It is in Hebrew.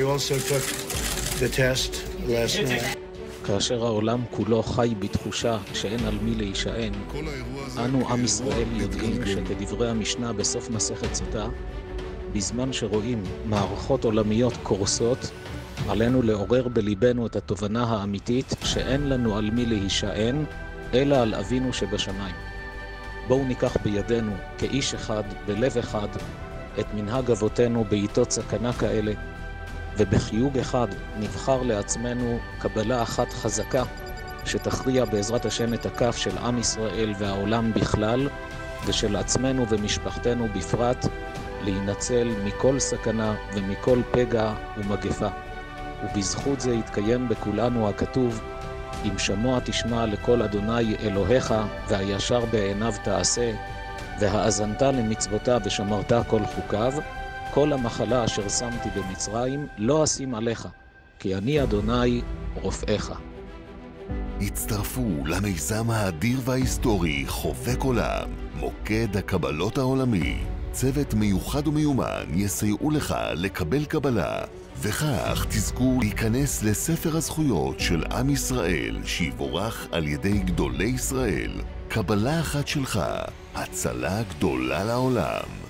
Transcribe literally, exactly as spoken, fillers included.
I also took the test last night. כאשר העולם כולו חי בתחושה שאין על מי להישען, אנו עם ישראל יודעים שכדברי המשנה בסוף מסכת סוטה, בזמן שרואים מערכות עולמיות קורסות, עלינו לעורר בליבנו את התובנה האמיתית שאין לנו על מי להישען, אלא על אבינו שבשמיים. בואו ניקח בידינו כאיש אחד, בלב אחד, את מנהג אבותינו בעיתות סכנה כאלה, ובחיוג אחד נבחר לעצמנו קבלה אחת חזקה, שתכריע בעזרת השם את הכף של עם ישראל והעולם בכלל, ושל עצמנו ומשפחתנו בפרט, להינצל מכל סכנה ומכל פגע ומגפה. ובזכות זה יתקיים בכולנו הכתוב, אם שמוע תשמע לכל אדוני אלוהיך, והישר בעיניו תעשה, והאזנת למצוותיו ושמרת כל חוקיו, כל המחלה אשר שמתי במצרים לא אשים עליך, כי אני אדוני רופאיך. הצטרפו למיזם האדיר וההיסטורי חובק עולם, מוקד הקבלות העולמי. צוות מיוחד ומיומן יסייעו לך לקבל קבלה, וכך תזכו להיכנס לספר הזכויות של עם ישראל שיבורך על ידי גדולי ישראל. קבלה אחת שלך, הצלה גדולה לעולם.